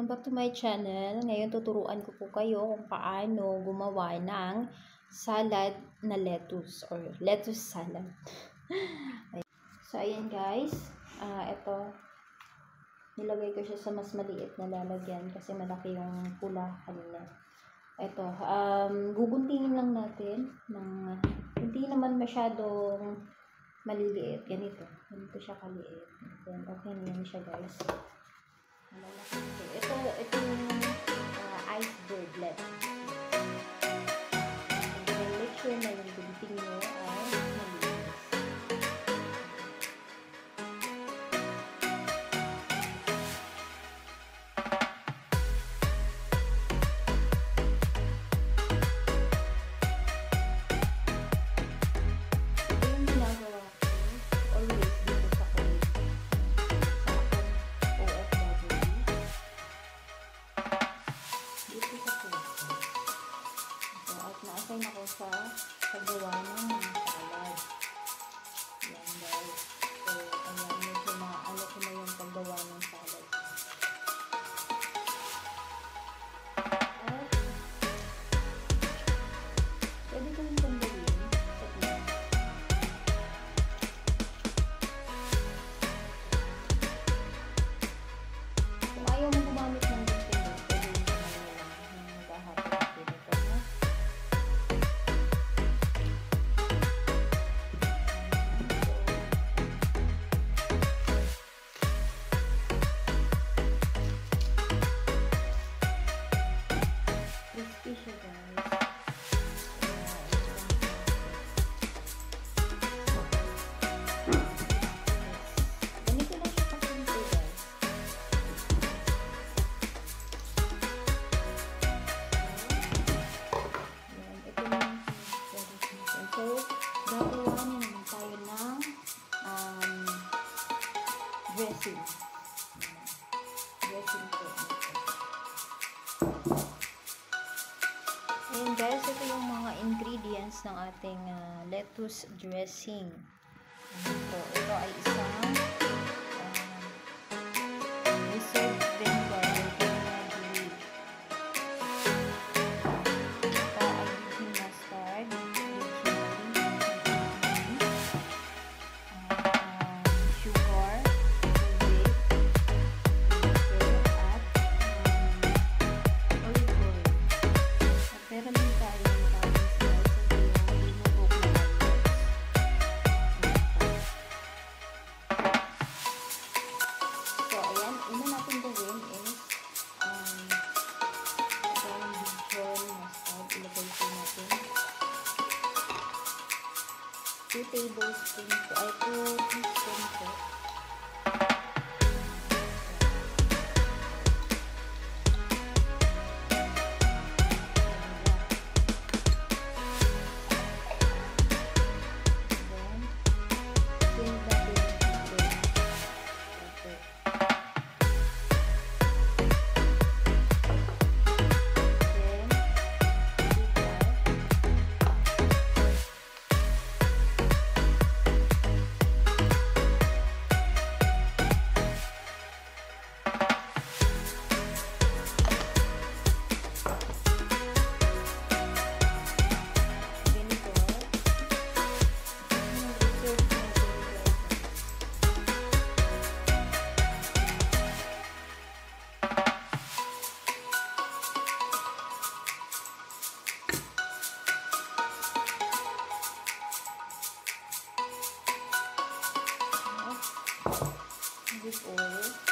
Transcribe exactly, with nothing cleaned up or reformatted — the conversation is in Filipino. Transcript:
Welcome back to my channel. Ngayon tuturuan ko po kayo kung paano gumawa ng salad na lettuce or lettuce salad. So ayan guys, uh, ito nilagay ko siya sa mas maliit na lalagyan kasi malaki yung pula kanina. Ito, um, guguntingin lang natin ng hindi naman masyadong maliliit. Ganito, ganito siya kaliit. Then okay na yun siya guys. Malalaki. Ito, ito yung uh, iceberg lettuce. And make sure na yung gunting nyo ay malinis. Ito yung ginagawa ko always dito sa Kuwait. Naassign ako sa paggawa ng salad. Yan guys. So, ayan, medyo maano ko na yung paggawa ng salad. At, pwede ko yung pagawin. Kung ayaw mo gumamit ng container, pwede yung paggawa ng maghahapon natin ito. Dressing. Dressing po. Ayan guys, ito yung mga ingredients ng ating uh, lettuce dressing. So, ito ay isang uh, reserved vinegar or vinaigrette. Ito ay Dijon mustard, una natin gawin is um, itong Dijon mustard. Ilagay po natin two tablespoons ay two teaspoons po. This oil.